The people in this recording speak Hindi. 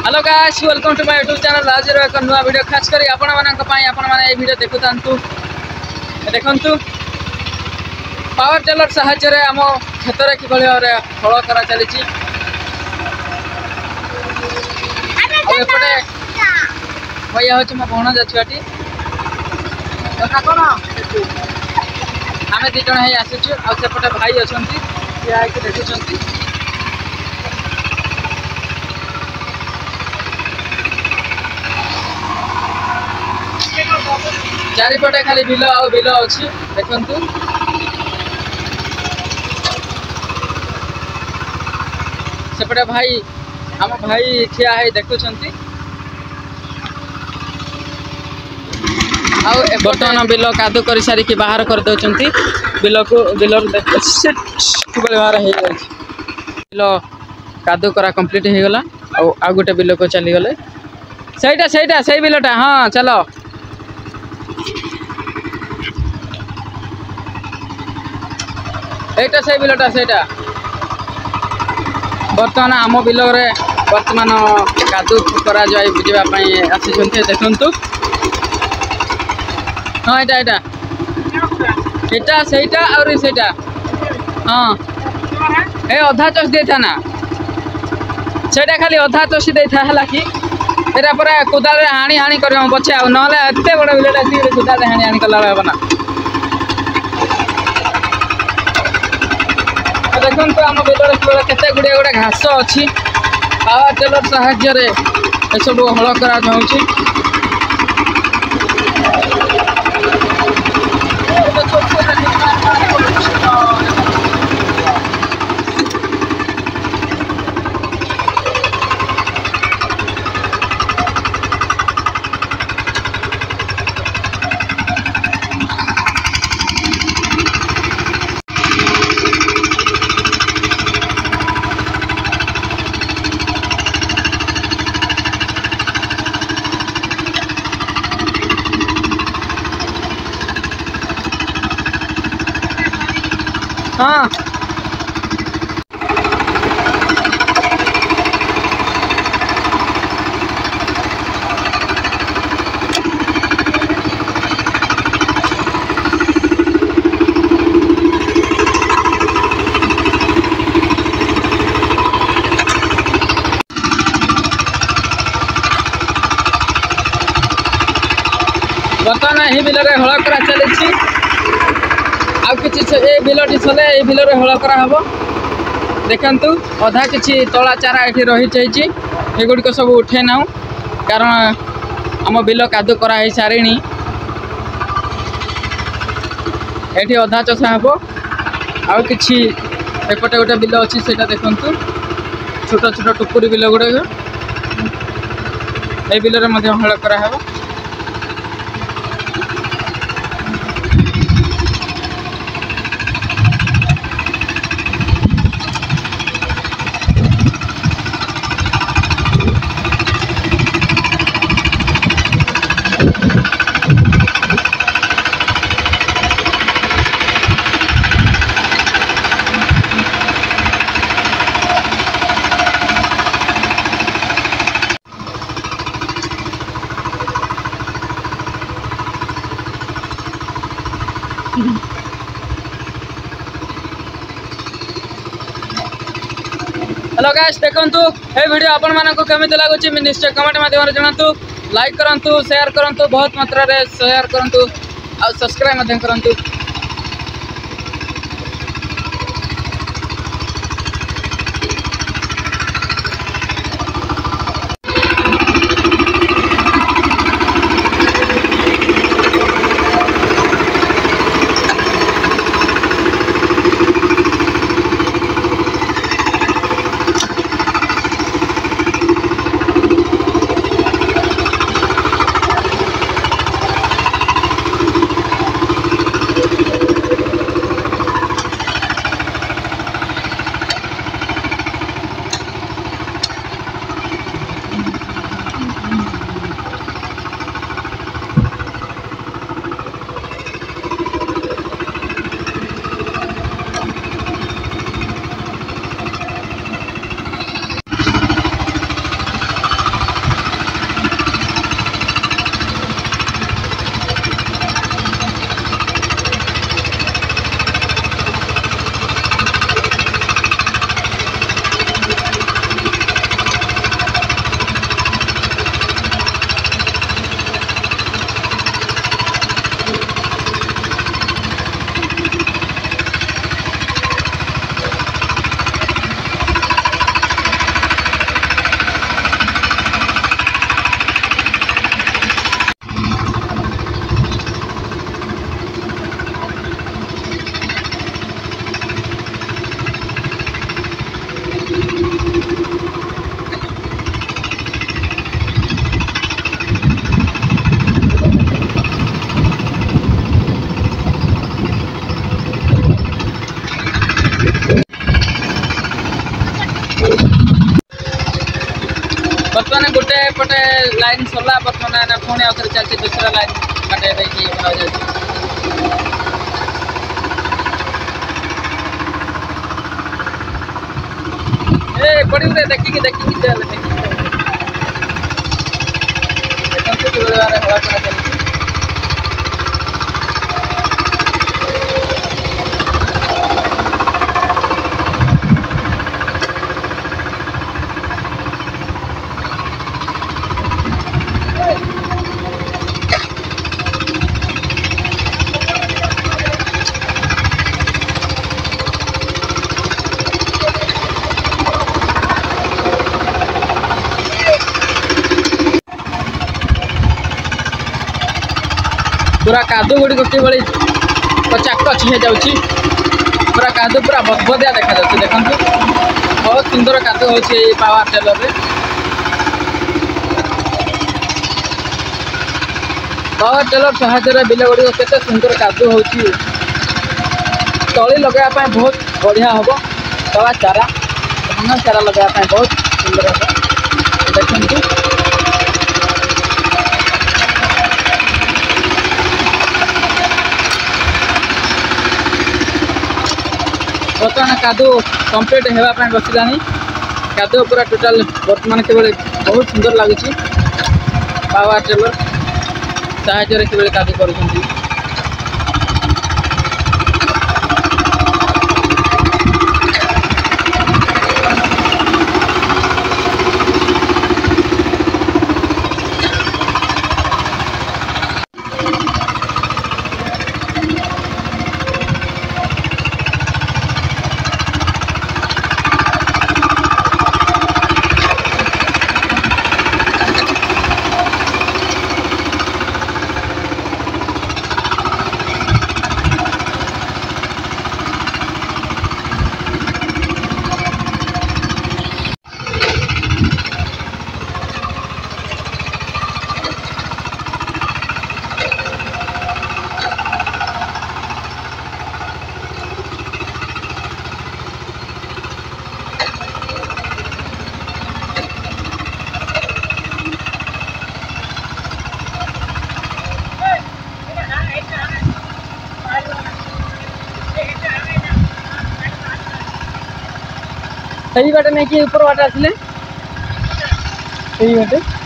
Hello guys welcome to my YouTube channel. आज एक नुआ वीडियो खास करी आपण माने वीडियो देखुतांतु देखंतु पावर टेलर साहाय्य रे आम खेतर कि भारे हल करा चली एपटे भैया हूँ मो भणजा छुआटी कौन आम दिज आसीचु आसेपटे भाई अच्छा देखुं चारिपटे खाली बिल आ बिल अच्छी देखु सेपटे भाई आम भाई ठिया है देखुं बर्तमान बिल कादू कर सारिकी बाहर कर दौरान बिल को बिल बाहर हो बिल कादू करा कंप्लीट हो गला आ गोटे बिल को चली गले सही बिलटा हाँ चलो एटा से बिलटा सेटा बर्तमान आम बिल बर्तमान कादू करा बुझापी आसी देखु हाँ यहाँ सहीटा और सहीटा हाँ ए अधा चष दे था ना सेटा खाली अधा चषी दे था है कि एटा पूरा कोदाल हाणी हाणी कर बचे आ ना एत बड़ बिलटा कोदाल हाणी हाणी कला हे ना देखो आम बिल केते गुड़े गोटे घास अच्छी पावर टेलर साहाय्य सब हल करा हाँ बर्तमान यही बिल हल करा चली ए बिलटी चले ये बिल हल कराब देखु अधा किसी तला चारा ये रही चाहिए गुड़िक सब उठे ना कारण आम बिल कादू कराई सारे ये अधा चषा हे आउ कि एपटे गोटे बिल अच्छी से देखु छोट छोट टुकुरी बिल गुड़े ये बिल हल कराब हेलो गाइस देखंतु ए वीडियो आपण मानको केमिति लागुची निश्चय कमेंट माध्यम जणातु लाइक करंतु शेयर करंतु बहुत मात्रा रे शेयर करंतु आ सब्सक्राइब माध्यम करंतु। बर्तमान गोटे पटे लाइन सरला बर्तमान पुणी आउ थे चलती दूसरा लाइन काटे देखिए बना जाए पड़ी देखिए देखिए देखिए हवा करा चलती पूरा कादू गुड़ी गोटे बड़ी कचाकच हो जाऊँगी पूरा कादू पूरा बदबदिया देखा जाऊँगी देखो बहुत सुंदर कादू हो पावर टेलर रे पावर टेलर साहाय्य बिल गुड़ी केते सुंदर कादू हो तली लगाया बहुत बढ़िया हम तला चारा धान चारा लगाया बहुत सुंदर हम देखो बर्तमान कादू कंप्लीट होगापी बसला कादू पूरा टोटाल बर्तमान केवल बहुत सुंदर लगुच पावर टेलर साहाय्य केवल कादू कर सही बाटे नहीं कि ऊपर बाटे आसले सही बाटे